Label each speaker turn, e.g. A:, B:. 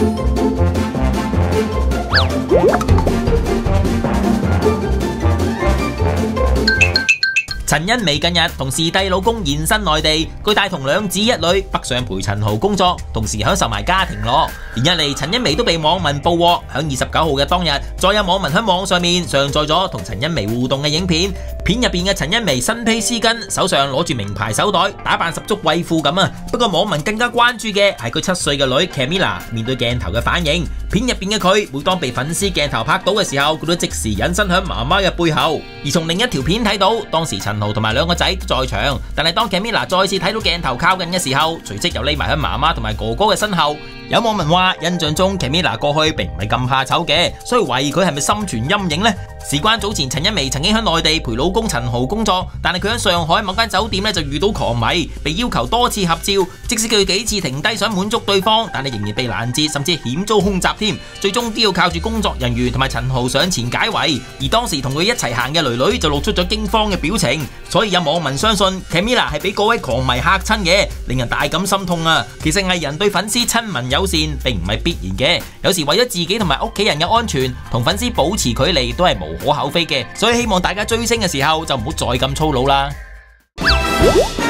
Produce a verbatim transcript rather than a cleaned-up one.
A: 陳茵媺近日同視帝老公現身內地，佢帶同兩子一女北上陪陳豪工作，同時享受埋家庭樂。連日嚟，陳茵媺都被網民捕獲，響二十九號嘅當日，再有網民喺網上面上載咗同陳茵媺互動嘅影片。片入邊嘅陳茵媺身披絲巾，手上攞住名牌手袋，打扮十足貴婦咁啊！不過網民更加關注嘅係佢七歲嘅女 Camilla 面對鏡頭嘅反應。片入邊嘅佢，每當被粉絲鏡頭拍到嘅時候，佢都即時隱身響媽媽嘅背後。而從另一條片睇到，當時陳豪同埋兩個仔都在場，但係當 Camilla 再次睇到鏡頭靠近嘅時候，隨即又匿埋喺媽媽同埋哥哥嘅身後。有網民話，印象中 Camilla 過去並唔係咁怕醜嘅，所以懷疑佢係咪心存陰影呢？事關早前陳茵媺曾經喺內地陪老公陳豪工作，但係佢喺上海某間酒店咧就遇到狂迷，被要求多次合照，即使佢幾次停低想滿足對方，但係仍然被攔截，甚至險遭空襲添，最終都要靠住工作人員同埋陳豪上前解圍。而當時同佢一齊行嘅囡囡就露出咗驚慌嘅表情，所以有網民相信 Camilla 係俾嗰位狂迷嚇親嘅，令人大感心痛啊！其實藝人對粉絲親民友善並唔係必然嘅，有時為咗自己同埋屋企人嘅安全，同粉絲保持距離都係無可厚非嘅，所以希望大家追星嘅時候就唔好再咁粗魯啦。